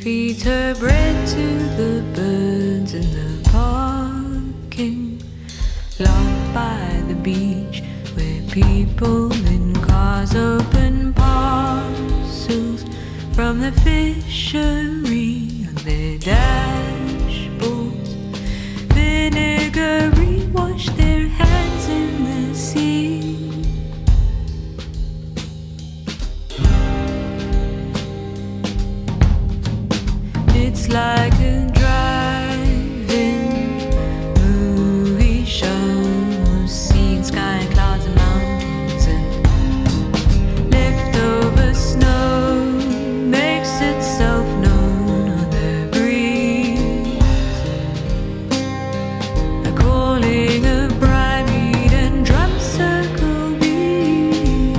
feeds her bread to the birds in the parking lot by the beach, where people in cars open parcels from the fishery on their dashboards. Vinegary wash their hands in the sea. It's like a drive-in movie show, seeing sky and clouds and mountains, and leftover snow makes itself known on the breeze. They're calling a bride meet and drum circle beat.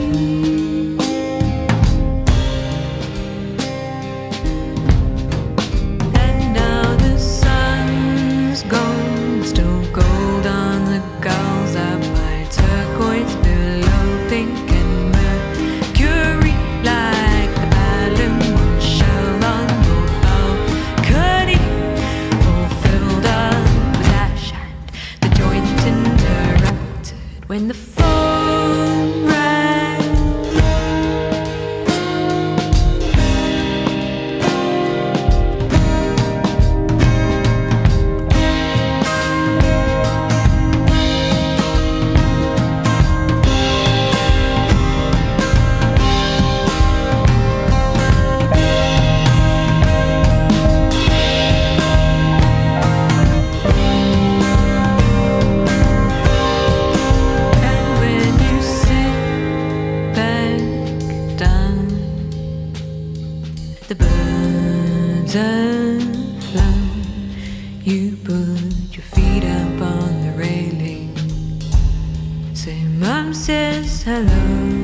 And now the sun's gone, still gold on the gulls up by turquoise below pink and mercury, like the Perlemoen shell on your balcony, all filled up with ash and the joint interrupted when the phone rang. And when you sit back down, the birds have flown. You put your feet up on the railing, say mom says hello.